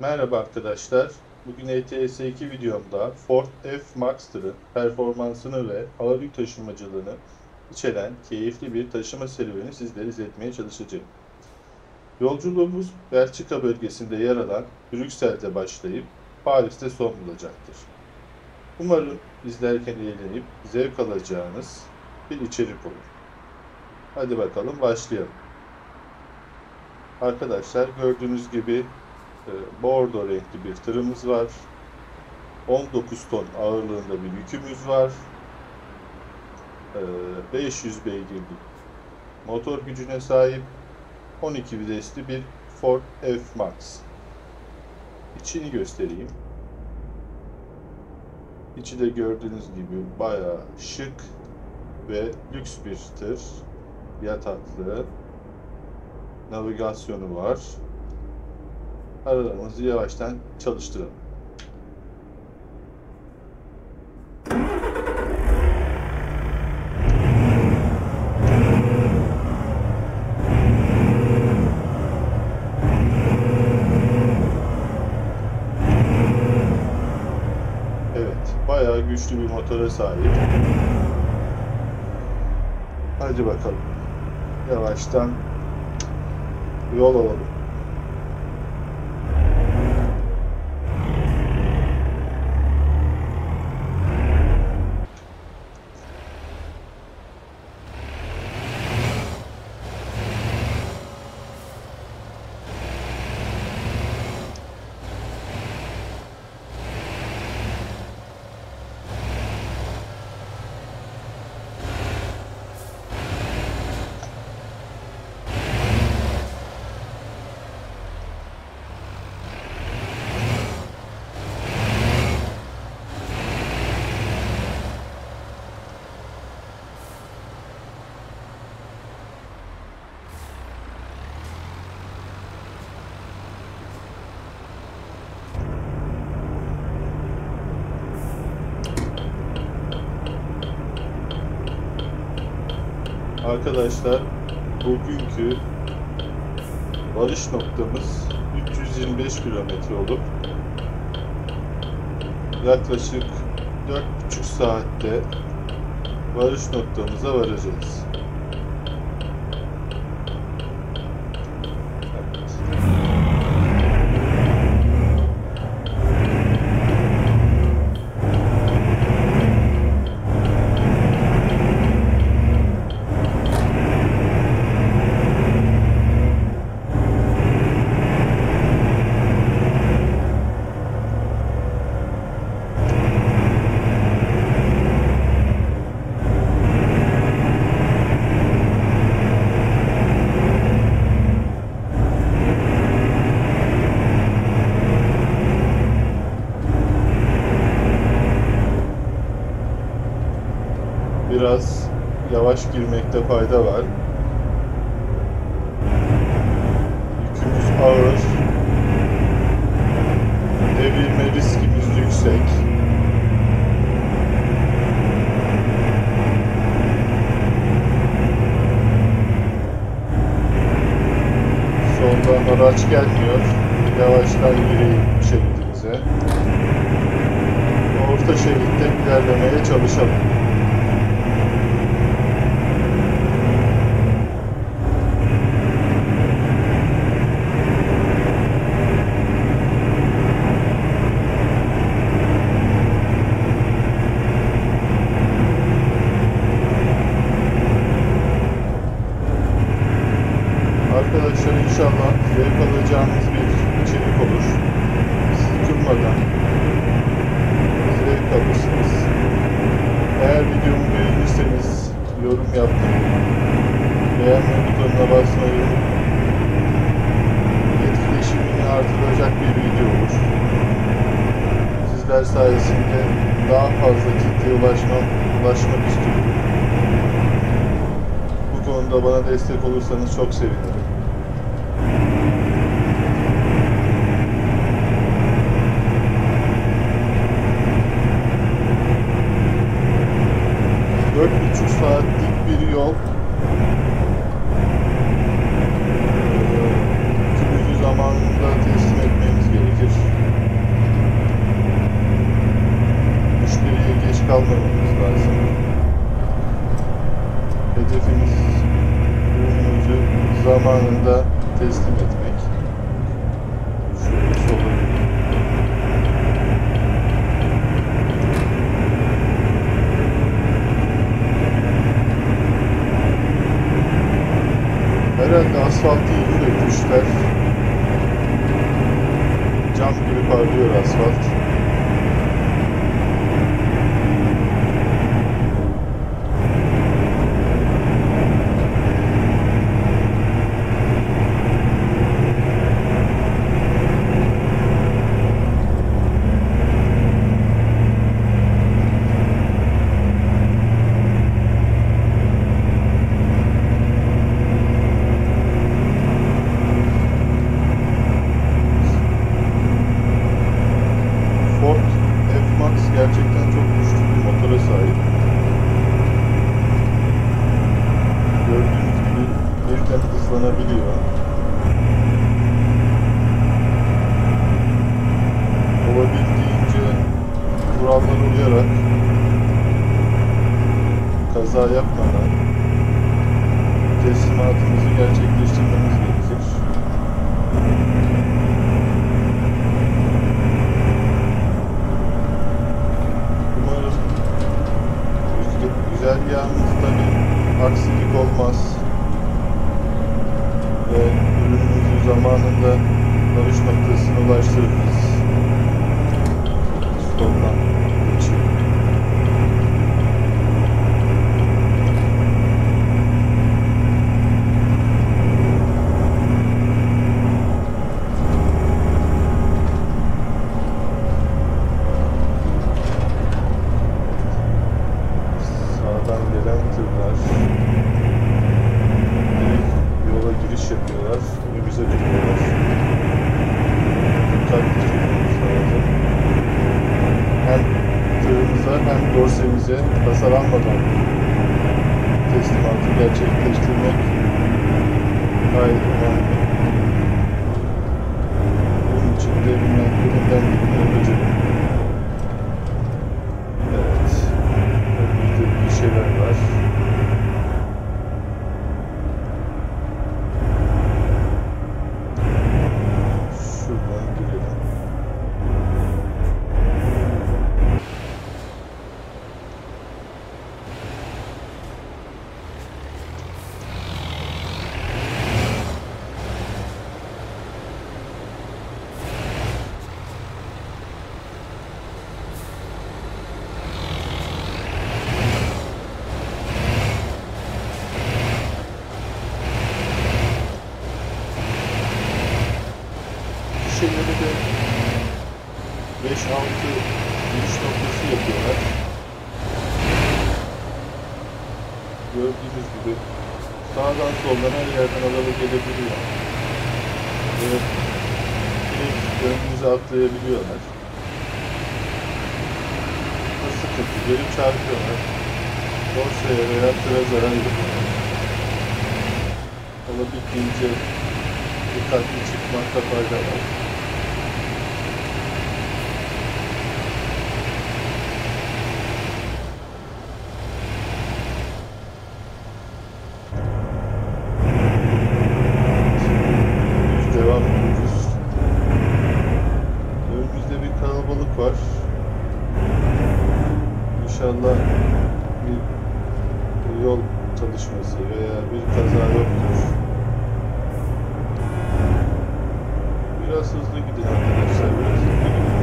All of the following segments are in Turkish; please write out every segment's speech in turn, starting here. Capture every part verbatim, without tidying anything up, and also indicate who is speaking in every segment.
Speaker 1: Merhaba arkadaşlar. Bugün E T S iki videomda Ford F-Maxter'ın performansını ve ağır yük taşımacılığını içeren keyifli bir taşıma serüveni sizlere izletmeye çalışacağım. Yolculuğumuz Belçika bölgesinde yer alan Brüksel'de başlayıp Paris'te son bulacaktır. Umarım izlerken eğlenip zevk alacağınız bir içerik olur. Hadi bakalım başlayalım. Arkadaşlar gördüğünüz gibi bordo renkli bir tırımız var. on dokuz ton ağırlığında bir yükümüz var. beş yüz beygirlik motor gücüne sahip on iki vitesli bir Ford F-Max. İçini göstereyim. İçi de gördüğünüz gibi bayağı şık ve lüks bir tır. Yataklı. Navigasyonu var. Aralarımızı yavaştan çalıştıralım. Evet, bayağı güçlü bir motora sahip. Hadi bakalım. Yavaştan yol alalım. Arkadaşlar, bugünkü varış noktamız üç yüz yirmi beş kilometre olup yaklaşık dört buçuk saatte varış noktamıza varacağız. Biraz yavaş girmekte fayda var. Yükümüz ağır. Devirme riskimiz yüksek. Soldan araç gelmiyor. Yavaştan gireyim şeridimize. Orta şeritte ilerlemeye çalışalım. Arkadaşlar inşallah zevk alacağınız bir içerik olur. Sıkılmadan zevk alırsınız. Eğer videomu beğenirseniz yorum yapmayı, beğenme butonuna basmayı, etkileşimini artıracak bir video olur. Sizler sayesinde daha fazla kitleye ulaşmak, ulaşmak istiyorum. Bu konuda bana destek olursanız çok sevinirim. Dört buçuk saatlik bir yol. Tümünü zamanında teslim etmemiz gerekir. Şam gibi parlıyor asfalt. Ford F-Max gerçekten çok güçlü bir motora sahip. Gördüğünüz gibi birden hızlanabiliyor. Olabildiğince kurallara uyarak kaza yapmadan teslimatımızı gerçekleştirmemiz gerekir. Umarım güzergahımızda bir aksilik olmaz ve ürünümüzü zamanında varış noktasına ulaştırırız. Stop'tan geçiyor. Sağdan gelen tırlar direkt yola giriş yapıyorlar. Önümüze duruyorlar. Dikkatli tutmamız lazım. Hem tırımıza hem dorsemize hasar almadan teslimatı gerçekleştirmek gayet önemli. Bunun için de elimden elimden geleni yapacağım. Evet. Önümüzde bir şeyler var. Şuradan girelim. Şeyleri de beş altı giriş noktası yapıyorlar. Gördüğünüz gibi sağdan soldan her yerden araba gelebiliyor. Ve direkt önümüze atlayabiliyorlar. Bu sıkıntı. Gelip çarpıyorlar. Dorsaya veya tıra zarar veriyorlar. Olabildiğince dikkatli çıkmakta fayda var. Biz devam ediyoruz. Önümüzde bir kalabalık var. İnşallah bir yol çalışması veya bir kaza yoktur. Biraz hızlı gidin arkadaşlar. Biraz hızlı gidin.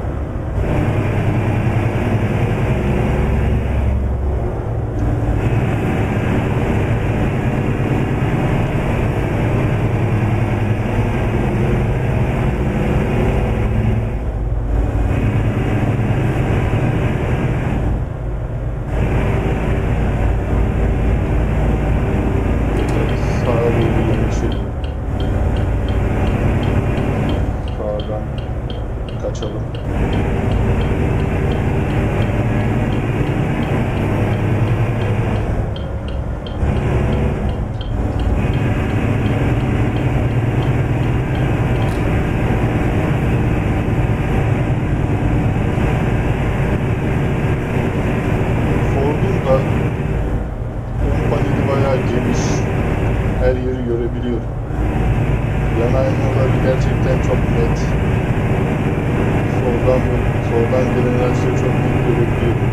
Speaker 1: Sağa doğru yanaşalım. Sağdan kaçalım. Ford'un da ön paneli bayağı geniş. Her yeri görebiliyorum. Yan aynaları gerçekten çok net. Soldan soldan gelen her şeyi çok net görebiliyorum.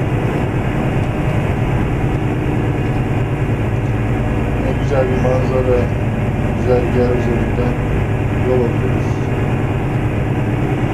Speaker 1: Ne güzel bir manzara, güzel bir yer üzerinden yol alıyoruz.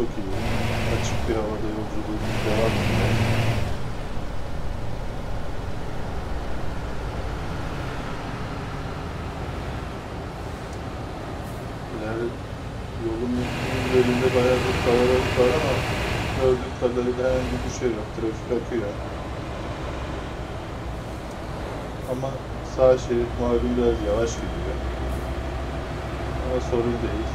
Speaker 1: çok iyi. Açık bir havada yolculuğumuz devam ediyor. Yani yolun üzerinde bayağı bir kalabalık var ama gördüğüm kadarıyla herhangi bir şey yok. Trafik akıyor. Ama sağ şerit malum biraz yavaş gidiyor. Ama sorun değil.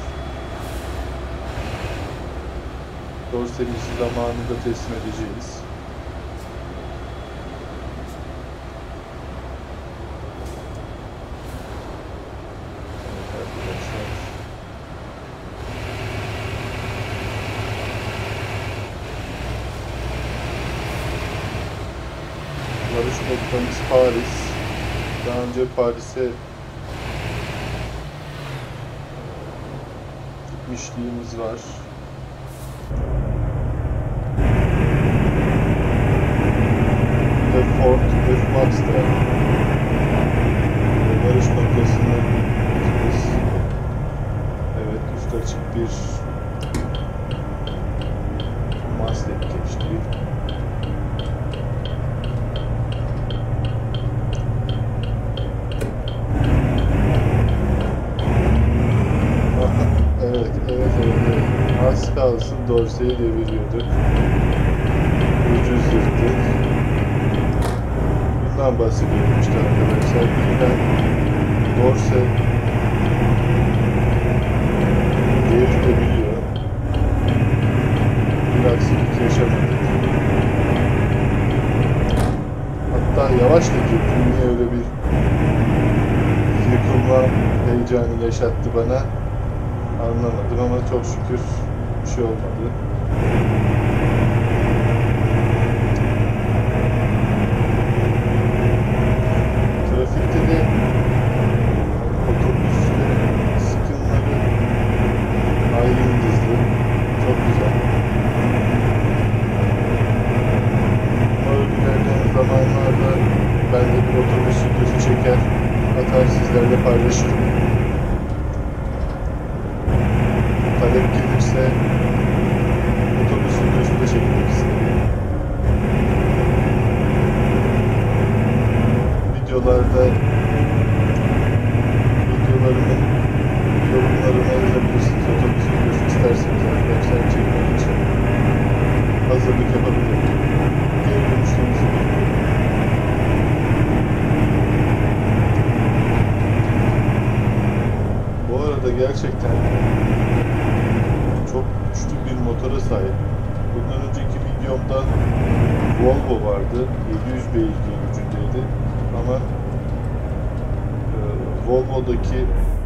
Speaker 1: Dorsemizi zamanında teslim edeceğiz. Evet arkadaşlar. Varış noktamız Paris. Daha önce Paris'e gitmişliğimiz var. Ford F-Max'ta varış noktasına gideceğiz. Evet, üst açık bir Mustang geçti. Evet, evet, evet, evet. Az kalsın Dorsey'i deviriyorduk. Ucuz yırttık. Bundan bahsediyorum işte arkadaşlar. Birden Dorsey devrilebiliyor. Bir aksilik yaşamadık. Hatta yavaş da gittim. Niye öyle bir yıkılma heyecanı yaşattı bana anlamadım ama çok şükür bir şey olmadı. Trafikte de otobüslerin sıkımları ayrı hızlı. Çok güzel. Ama ilerleyen zamanlarda ben de bir otobüs videosu çeker, atar sizlerle paylaşırım. Talep gelirse otobüs videosu da çekmek istedim. Videolarda videolarımın yorumlarına yazabilirsiniz. Otobüs videosu isterseniz arkadaşlar çekmek için hazırlık yapabilirim. Geri dönüşlerinizi bekliyorum. Bu arada gerçekten çok güçlü bir motora sahip. Bundan önceki videomda Volvo vardı. yedi yüz beygir gücündeydi. Ama e, Volvo'daki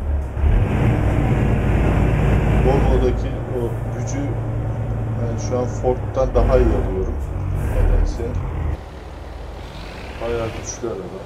Speaker 1: Volvo'daki o gücü yani şu an Ford'dan daha iyi alıyorum. Nedense. Bayağı güçlü araba.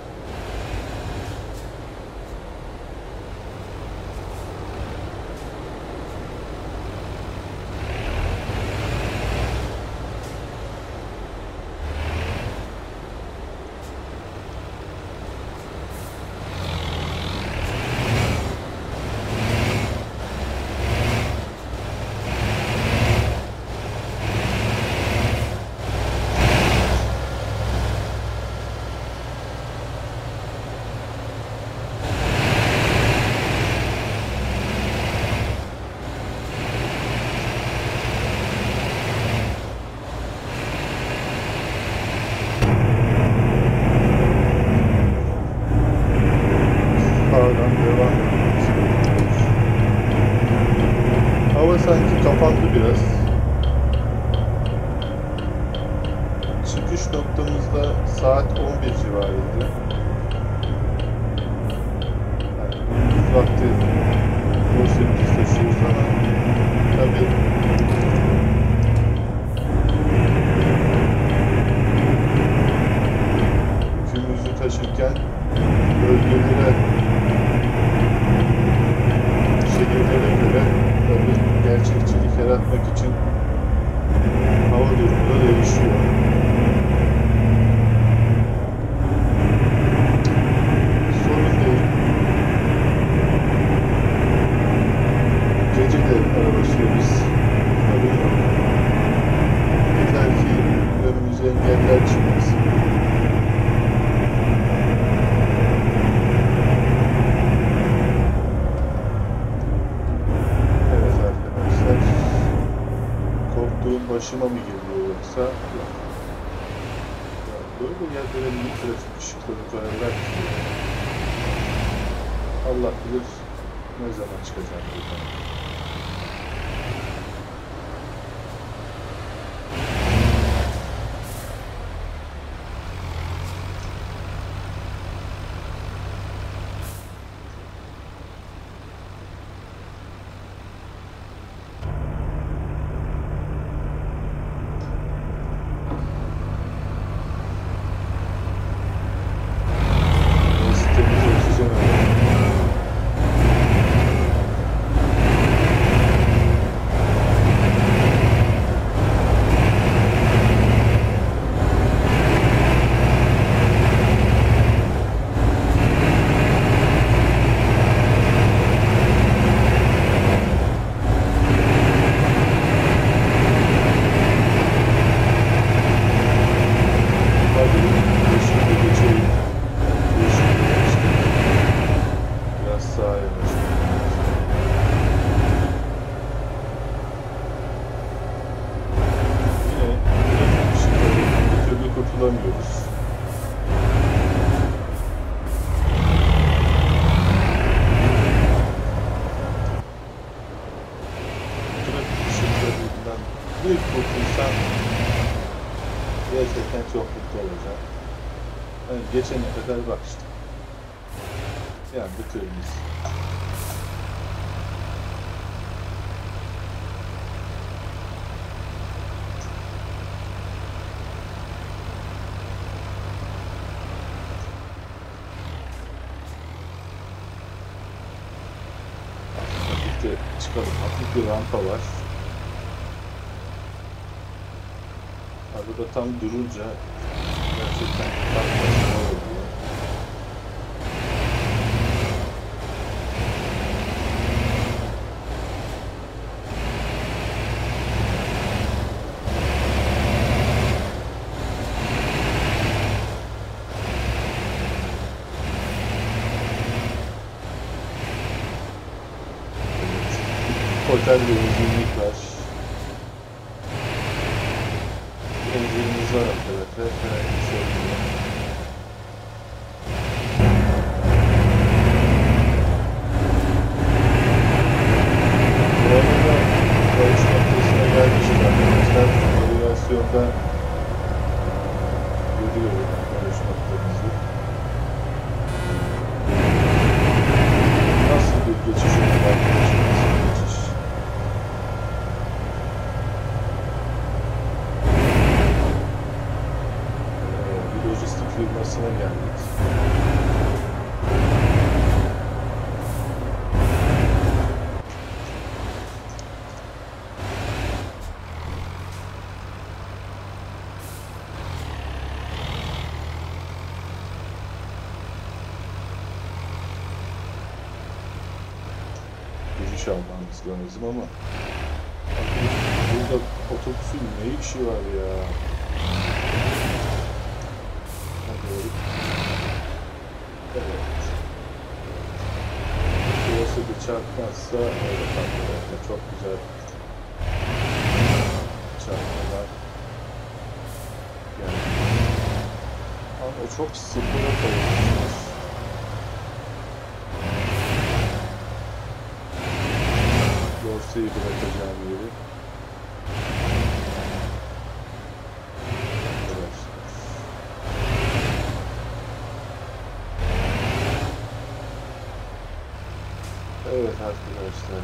Speaker 1: Hava sanki kapandı biraz. Çıkış noktamızda saat on bir civarıydı. Yani gündüz vakti Dorsey'imizi taşıyoruz ama tabii yükümüzü taşırken bölgelere, şehirlere göre tabii gerçekçilik yaratmak için hava durumu da değişiyor. Sorun değil. korktuğum başıma mı geliyor yoksa? Yok. Ya böyle yerlere niye trafik ışıkları koyarlar ki? Allah bilir ne zaman çıkacak buradan. Kurtulamıyoruz. Trafik ışıklarından bir kurtulsam gerçekten çok mutlu olacağım. Yani geçene kadar bak işte. Yani bu kırmızı. Çıkalım. Hafif bir rampa var. Arada tam durunca gerçekten tam başına oluyor. Otel ve benzinlik var. Benzinimiz var arkadaşlar. Herhangi bir sorun yok. Bu arada varış noktasına gelmişiz arkadaşlar. Navigasyonda görüyorum varış noktamızı. Nasıl bir geçiş olur arkadaşlar? Firmasına geldik. Giriş almamız lazım ama burada otobüsün ne işi var ya? Evet. Burası bir çarpmazsa öyle kalır. Çok güzel çarpmalar. Yani. Ama o çok sıfıra koyulmuş. Dorseyi bırakacağım yeri. Evet arkadaşlar,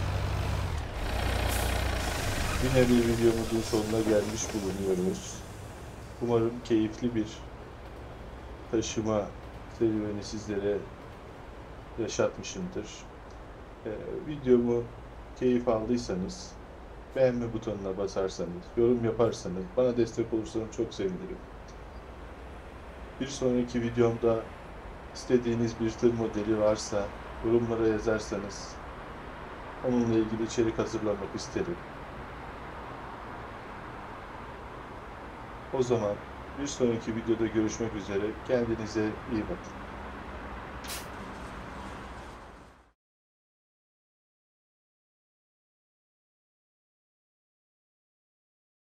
Speaker 1: yine bir videomuzun sonuna gelmiş bulunuyoruz. Umarım keyifli bir taşıma serüveni sizlere yaşatmışımdır. Ee, videomu keyif aldıysanız beğenme butonuna basarsanız, yorum yaparsanız, bana destek olursanız çok sevinirim. Bir sonraki videomda istediğiniz bir tır modeli varsa yorumlara yazarsanız onunla ilgili içerik hazırlamak isterim. O zaman bir sonraki videoda görüşmek üzere. Kendinize iyi bakın.